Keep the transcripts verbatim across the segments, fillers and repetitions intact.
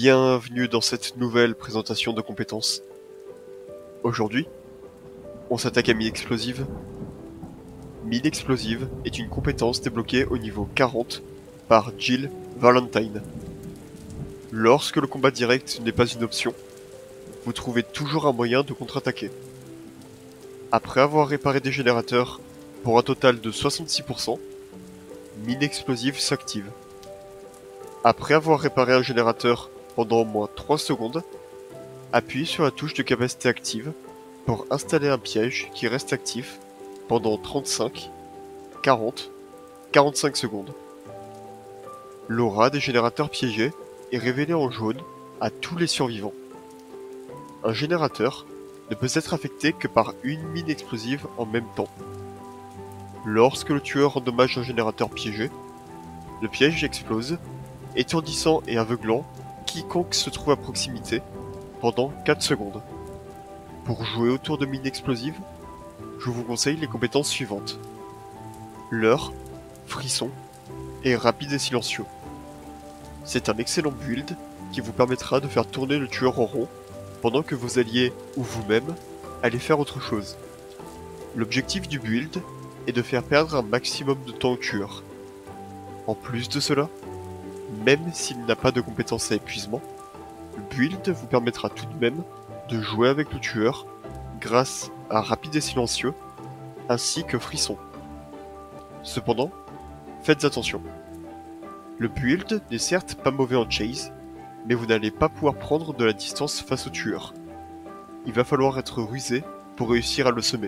Bienvenue dans cette nouvelle présentation de compétences. Aujourd'hui, on s'attaque à mine explosive. Mine explosive est une compétence débloquée au niveau quarante par Jill Valentine. Lorsque le combat direct n'est pas une option, vous trouvez toujours un moyen de contre-attaquer. Après avoir réparé des générateurs pour un total de soixante-six pour cent, mine explosive s'active. Après avoir réparé un générateur pendant au moins trois secondes, appuyez sur la touche de capacité active pour installer un piège qui reste actif pendant trente-cinq, quarante, quarante-cinq secondes. L'aura des générateurs piégés est révélée en jaune à tous les survivants. Un générateur ne peut être affecté que par une mine explosive en même temps. Lorsque le tueur endommage un générateur piégé, le piège explose, étourdissant et aveuglant quiconque se trouve à proximité pendant quatre secondes. Pour jouer autour de mines explosives, je vous conseille les compétences suivantes. Leurre, frisson et rapide et silencieux. C'est un excellent build qui vous permettra de faire tourner le tueur en rond pendant que vos alliés ou vous-même allez faire autre chose. L'objectif du build est de faire perdre un maximum de temps au tueur. En plus de cela, même s'il n'a pas de compétence à épuisement, le build vous permettra tout de même de jouer avec le tueur grâce à rapide et silencieux ainsi que frisson. Cependant, faites attention. Le build n'est certes pas mauvais en chase, mais vous n'allez pas pouvoir prendre de la distance face au tueur. Il va falloir être rusé pour réussir à le semer.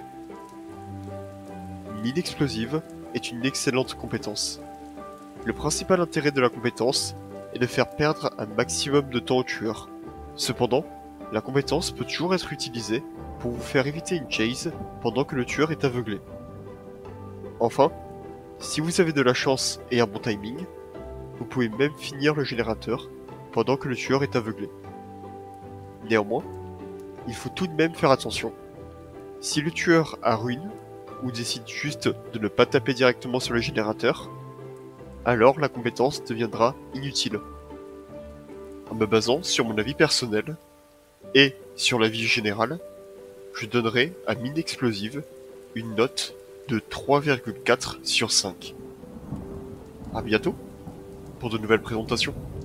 Mine explosive est une excellente compétence. Le principal intérêt de la compétence est de faire perdre un maximum de temps au tueur. Cependant, la compétence peut toujours être utilisée pour vous faire éviter une chase pendant que le tueur est aveuglé. Enfin, si vous avez de la chance et un bon timing, vous pouvez même finir le générateur pendant que le tueur est aveuglé. Néanmoins, il faut tout de même faire attention. Si le tueur a ruine, ou décide juste de ne pas taper directement sur le générateur, alors la compétence deviendra inutile. En me basant sur mon avis personnel, et sur l'avis général, je donnerai à mine explosive une note de trois virgule quatre sur cinq. A bientôt pour de nouvelles présentations.